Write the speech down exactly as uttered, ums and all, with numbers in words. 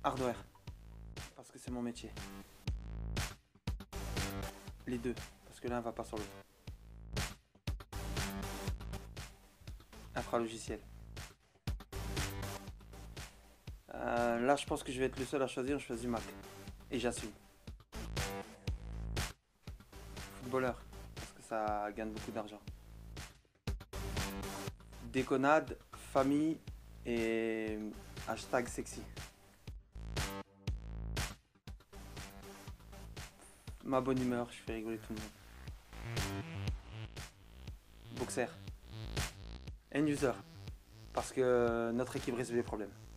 hardware, parce que c'est mon métier. Les deux, parce que l'un va pas sur l'autre. Infralogiciel. Euh, là, je pense que je vais être le seul à choisir. Je choisis Mac. Et j'assume. Footballeur, parce que ça gagne beaucoup d'argent. Déconnade, famille et hashtag sexy. Ma bonne humeur, je fais rigoler tout le monde. Boxer. End user, parce que notre équipe résout les problèmes.